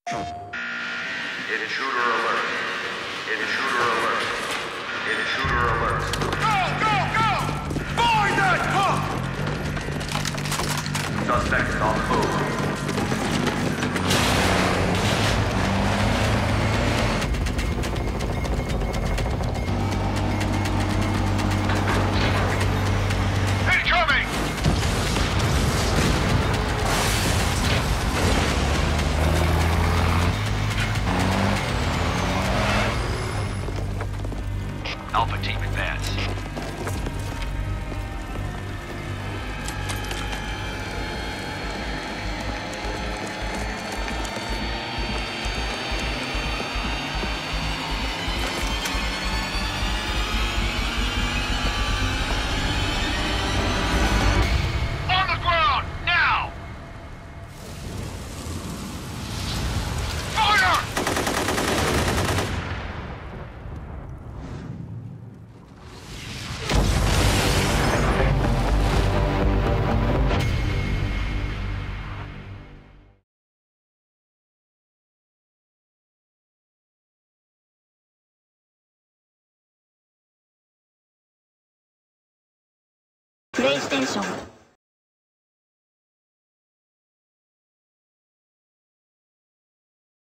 Intruder alert. Intruder alert. Intruder alert. Go, go, go! Find that pump! Suspect on the move. Incoming! Alpha team advance. On the ground, now! Fire! PlayStation